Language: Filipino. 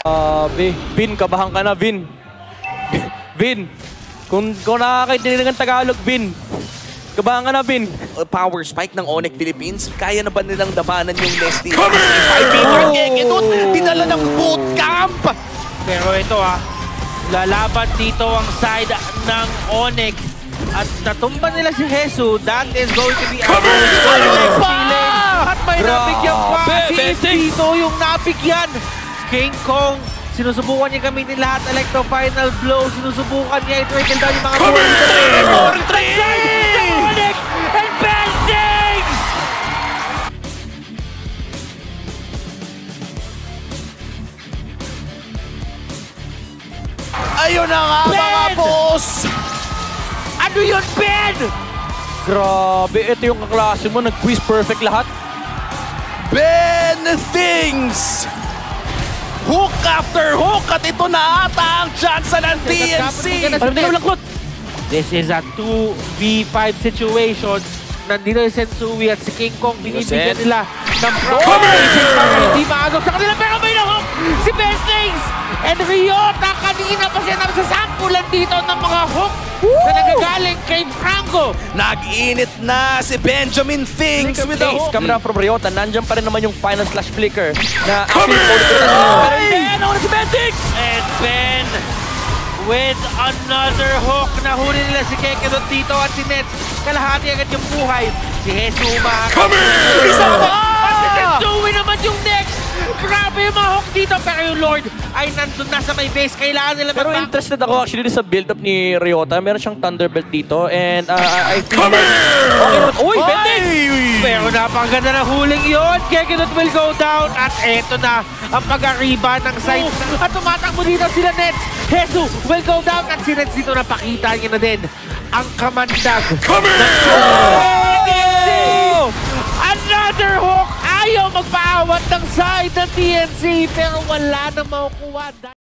Vin, kabahan ka na, Vin. Vin, kung nakakaintindihan ng Tagalog, Vin. Kabahan ka na, Vin. Power spike ng Onyx Philippines. Kaya na ba nilang dabanan yung Nesty? 5-meter Gekidot, dinala ng bootcamp! Pero ito lalaban dito ang side ng Onyx. At natumba nila si Jesus. That is going to be a next feeling. At may nabigyan pa. Si dito yung nabigyan. King Kong, sinusubukan niya gamitin lahat. Electro Final Blow, sinusubukan niya i-trickle down yung mga buhay dito. Onyx and Bentings! Ayun na nga mga boss! Ano yun, Ben? Grabe, ito yung kaklase mo. Nag-quiz perfect lahat. Ben Things! Hook after hook at ito na ata ang chance ng TNC! Alam na lang, Claude. This is a 2v5 situation. Nandito si Sensui at si King Kong. Binibigyan nila ng provocation para hindi maagap sa kanila. Pero may nahok si Bentings! And Ryota kanina pa siya nagsasampulan dito ng mga hook na nagagaling kay Franco. Nag-init na si Benjamin Things with the hook. Camera from Ryota. Nandyan pa rin naman yung final slash flicker na actually pero hindi! Ano si Bentings? And Ben with another hook. Nahuli nila si Gekidot dito at si Nets. Kalahati agad yung buhay. Si Jesus umahakot. Isa pa! At si Sensui naman yung next. Grabe yung mga hook dito. Pero yung Lord ay nandun na sa may base. Kailangan nila Pero interested ako actually sa build-up ni Ryota. Meron siyang Thunderbolt dito and I feel like... Okay naman. Uy, Bentings! Pero napakaganda na huling yun. Gekidot will go down. At eto na ang pag-arriba ng side. At tumatakbo dito sila Nets. Jesus will go down. At si Nets dito napakita niya na din ang kamandag. Another hook! Ayaw magpaawat ng side ng TNC pero wala na makukuha.